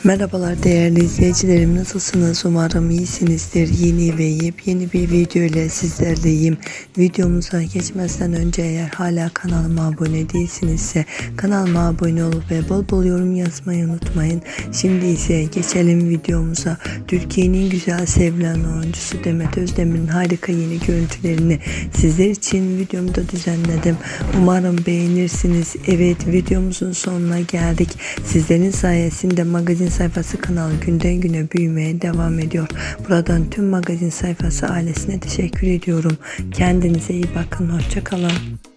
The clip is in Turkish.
Merhabalar değerli izleyicilerim, nasılsınız? Umarım iyisinizdir. Yeni ve yepyeni bir video ile sizlerleyim. Videomuza geçmezden önce eğer hala kanalıma abone değilsinizse kanalıma abone olup ve bol bol yorum yazmayı unutmayın. Şimdi ise geçelim videomuza. Türkiye'nin güzel sevilen oyuncusu Demet Özdemir'in harika yeni görüntülerini sizler için videomda düzenledim. Umarım beğenirsiniz. Evet, videomuzun sonuna geldik. Sizlerin sayesinde magazin sayfası kanalı günden güne büyümeye devam ediyor. Buradan tüm magazin sayfası ailesine teşekkür ediyorum. Kendinize iyi bakın. Hoşça kalın.